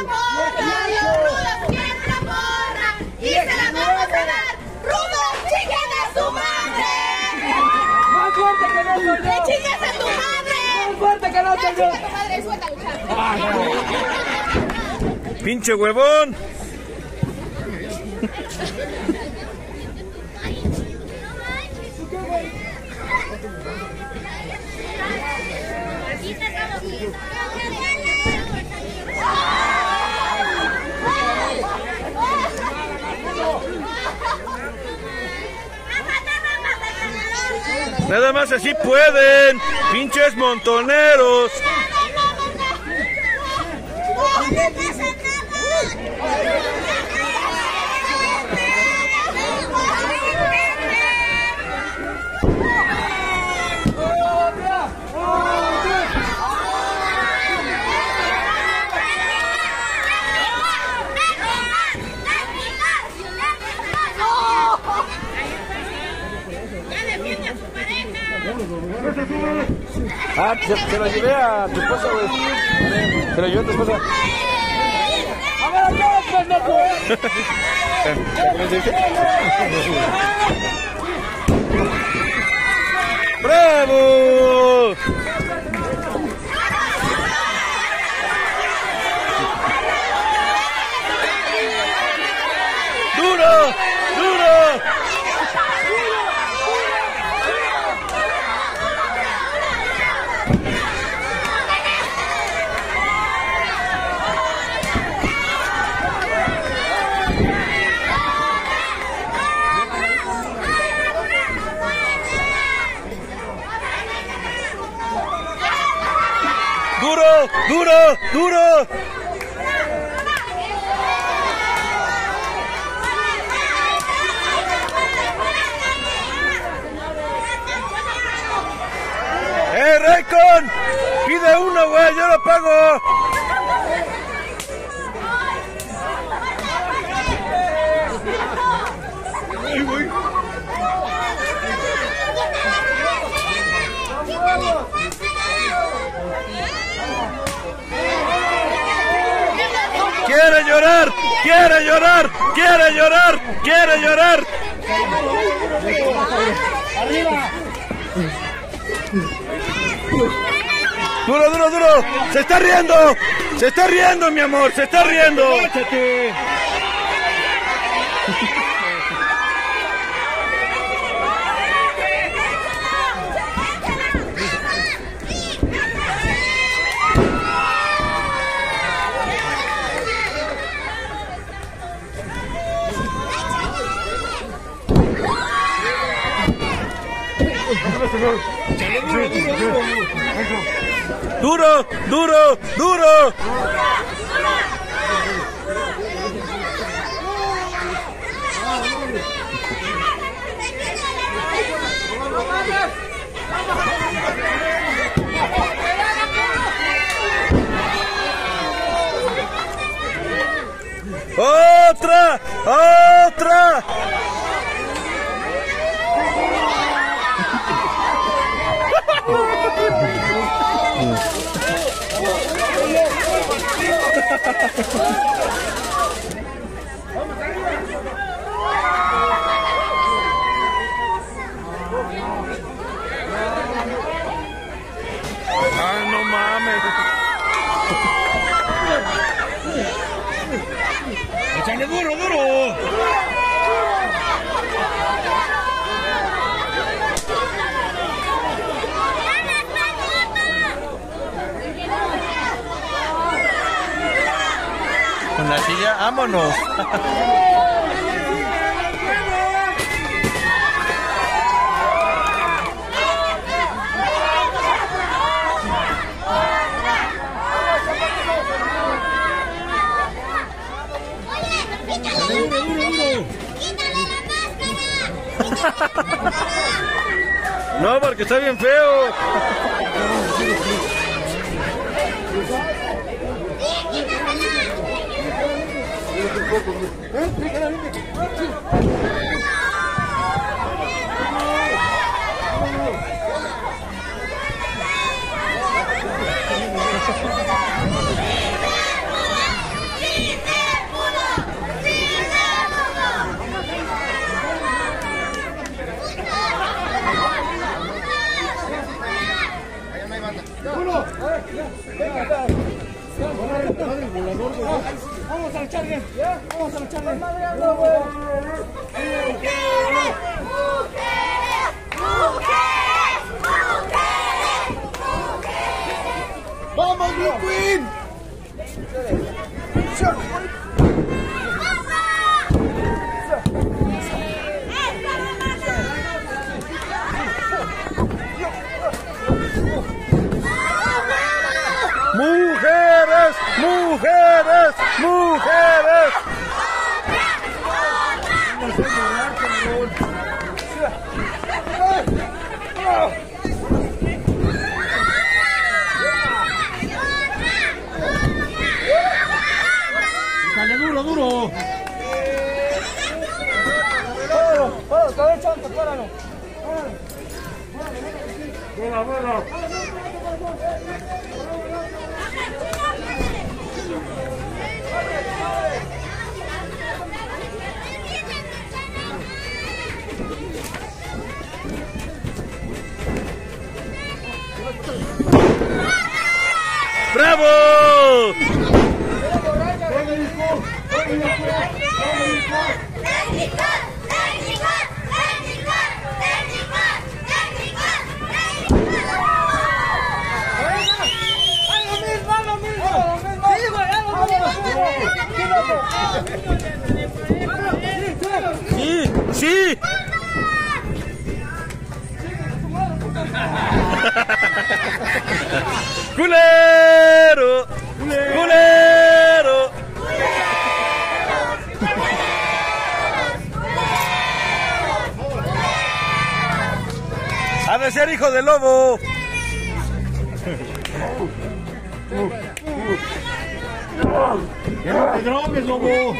Rudos quieren la porra y se la vamos a dar. Rudos, chinguen a su madre. Más fuerte que no soy yo. ¡Le chingas a tu madre! Más fuerte que no soy yo. ¡Chinga a tu madre! ¡Suéltalo! ¡Pinche huevón! Nada más así pueden, pinches montoneros. Ah, se la llevé a tu esposa, güey. Se la llevé a tu esposa. ¡A ver, acá, pendejo! ¡Bravo! ¡Duro! ¡Duro! ¡Duro! ¡Duro! ¡Duro! Raycon! ¡Pide uno, güey! ¡Yo lo pago! ¡Ay, güey! ¡Quiere llorar! ¡Quiere llorar! ¡Quiere llorar! ¡Quiere llorar! ¡Arriba! ¡Duro, duro, duro! ¡Se está riendo! ¡Se está riendo, mi amor! ¡Se está riendo! ¡Échate! ¡Duro! ¡Duro! ¡Duro! ¡Otra! ¡Otra! ¡Ah, no mames! ¡Échale duro, duro! Con la silla, vámonos. No, porque está bien feo. Vamos a echarle. Vamos a echarle. ¡Vamos, mi Queen! ¡Mujeres! ¡Mujeres! ¡Mujeres! Dale duro, duro. Todo chanto, páralo. ¡Bravo! ¡Sí! ¡Sí! ¡Culero! ¡Culero! ¡Ha de ser hijo de lobo! ¡Ya no te drogues, lobo!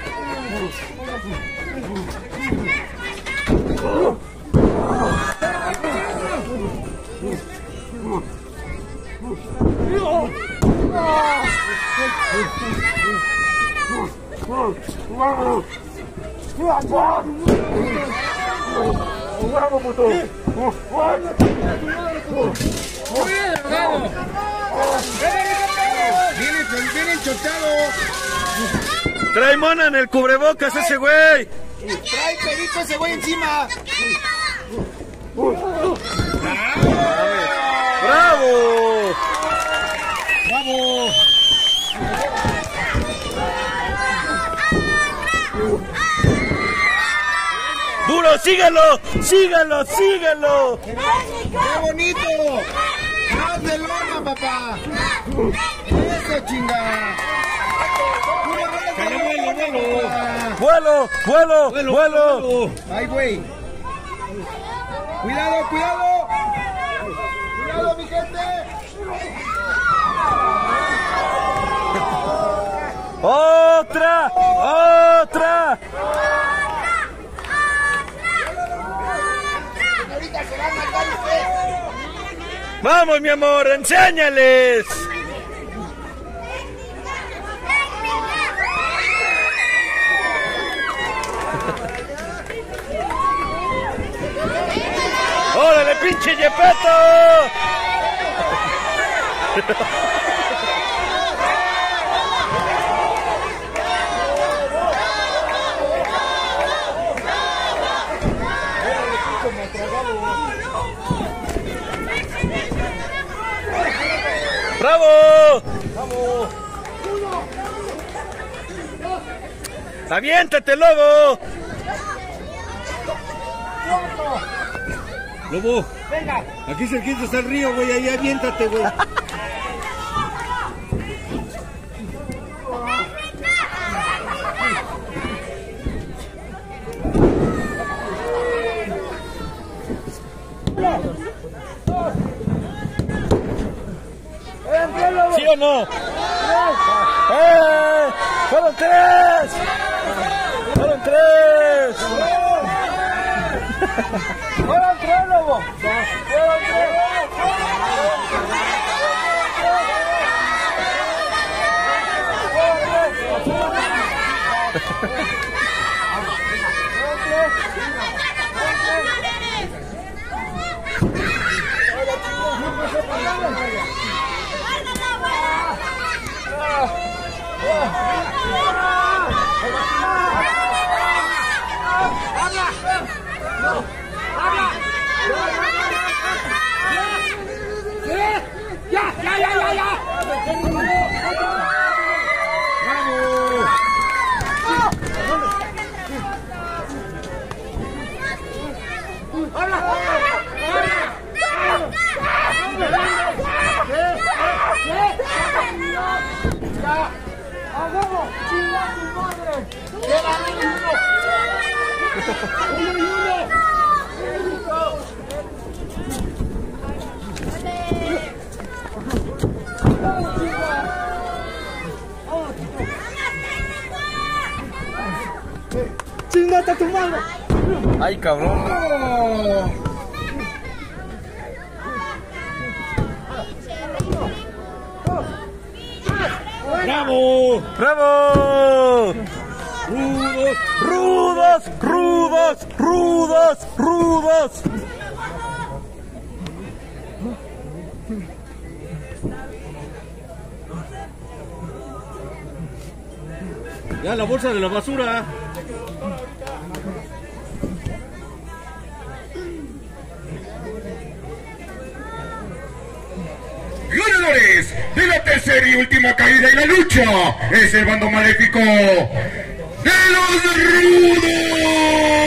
Viene enchochado. Trae mona en el cubrebocas ese güey. Trae pedito ese güey encima. ¡Bravo! ¡Bravo! ¡Duro! ¡Síguelo! ¡Síguelo! ¡Síguelo! ¡Qué bonito! ¡Más de lona, papá! ¡Eso, chinga! ¡Vuelo! ¡Vuelo! ¡Vuelo! ¡Ay, güey! ¡Cuidado, cuidado! ¡Cuidado, mi gente! ¡Otra! ¡Otra! ¡Ahorita se va a matar usted! ¡Vamos, mi amor! ¡Enséñales! ¡Órale, pinche Yepeto! ¡Bravo! ¡Aviéntate, lobo! Lobo, Venga. aquí cerquita está el río, güey, ahí aviéntate, güey. ¿Sí o no? ¡Fueron tres! ¡Fueron tres! ¡Fueron tres, lobo! ¡Fueron tres! ¡Chingate a tu madre! ¡Ay, cabrón! ¡Bravo! ¡Bravo! ¡Rudos! ¡Rudos! ¡Rudos! ¡Rudos! Ya la bolsa de la basura. Ganadores de la tercera y última caída y la lucha es el bando maléfico de los Rudos.